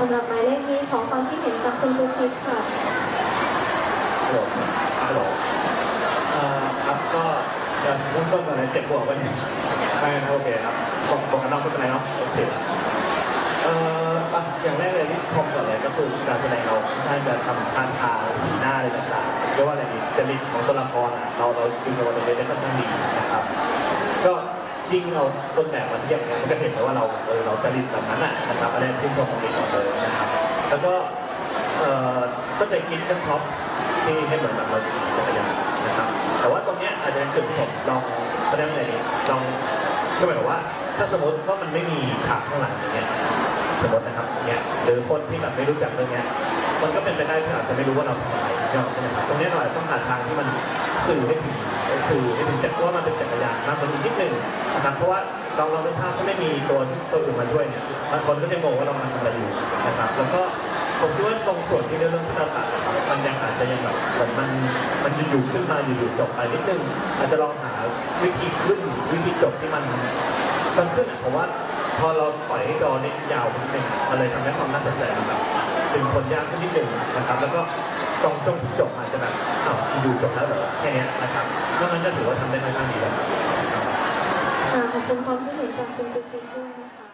ำหรับหมายเลขนี้ขอความคิดเห็นจากคุณกุ๊กกิ๊บค่ะฮัลโหลครับก็จะเริ่มต้นก่อนเลย7 บวกวันนี้ไม่โอเคครับบอกกันนอกไม่เป็นไรเนาะโอเคอย่างแรกเลยที่ชมก่อนเลยก็คือการแสดงเราน่าจะทำท่าทางสีหน้าอะไรต่างๆเรียกว่าอะไรดีจริตของตัวละครเราจึงเราตรงนี้ได้ค่อนข้างดีนะครับก็ยิ่งเราต้นแบบมาเทียบกันก็เห็นเลยว่าเราจริตแบบนั้นนะครับอันนี้ชื่นชมตรงนี้ก่อนเลยนะครับแล้วก็ก็จะคิดเรื่องท็อปที่ให้เหมือนแบบเราขี่จักรยานนะครับแต่ว่าตรงนี้อาจจะเป็นจุดที่ผมลองแสดงอะไรนี้ลองก็หมายถึงว่าถ้าสมมติว่ามันไม่มีฉากข้างหลังอย่างเงี้ยสมมตินะครับเนี่ยหรือคนที่แบบไม่รู้จักเรื่องนี้มันก็เป็นไปได้ที่อาจจะไม่รู้ว่าเราทำอะไรใช่ไหมครับตรงนี้เราต้องหาทางที่มันสื่อให้ถึงจักว่ามันเป็นจักรยานมากกว่านี้นิดนึงนะครับเพราะว่าเราเป็นภาพที่ไม่มีตัวอื่นมาช่วยเนี่ยบางคนก็จะงงว่าเราทำอะไรอยู่นะครับแล้วก็ผมคิดว่าตรงส่วนที่เรื่องที่เราตัดมันยังอาจจะยังแบบมันอยู่ขึ้นมาอยู่จบไปนิดนึงอาจจะลองหาวิธีขึ้นวิธีจบที่มันขึ้นผมว่าพอเราปล่อยให้จอนี้ยาวนิดนึงมันเลยทำให้ความน่าสนใจมันแบบเป็นคนยากขึ้นนิดนึงนะครับแล้วก็ตรงช่วงที่จบอาจจะแบบอยู่จบแล้วเหรอแค่นี้นะครับเพราะงั้นก็ถือว่าทำได้ค่อนข้างดีแล้วขอบคุณความคิดเห็นจากคุณกุ๊กกิ๊บด้วยนะคะ